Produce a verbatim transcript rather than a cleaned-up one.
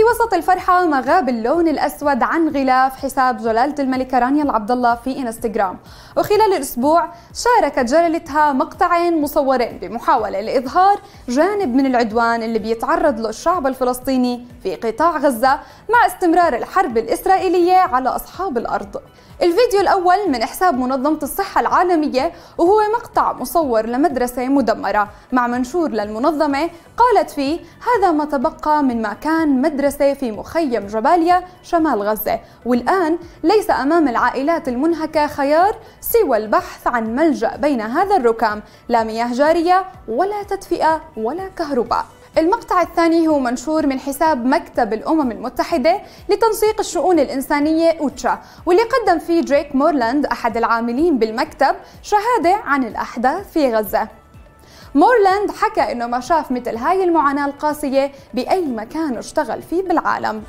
وسط الفرحة ما غاب اللون الأسود عن غلاف حساب جلالة الملكة رانيا العبدالله في إنستغرام، وخلال الأسبوع شاركت جلالتها مقطعين مصورين بمحاولة لإظهار جانب من العدوان اللي بيتعرض له الشعب الفلسطيني في قطاع غزة مع استمرار الحرب الإسرائيلية على أصحاب الأرض. الفيديو الأول من حساب منظمة الصحة العالمية، وهو مقطع مصور لمدرسة مدمرة مع منشور للمنظمة قالت فيه: هذا ما تبقى من ما كان مدرسة في مخيم جباليا شمال غزة، والآن ليس أمام العائلات المنهكة خيار سوى البحث عن ملجأ بين هذا الركام، لا مياه جارية ولا تدفئة ولا كهرباء. المقطع الثاني هو منشور من حساب مكتب الأمم المتحدة لتنسيق الشؤون الإنسانية أوتشا، واللي قدم فيه دريك مورلاند أحد العاملين بالمكتب شهادة عن الأحداث في غزة. مورلاند حكى إنه ما شاف مثل هاي المعاناة القاسية بأي مكان اشتغل فيه بالعالم.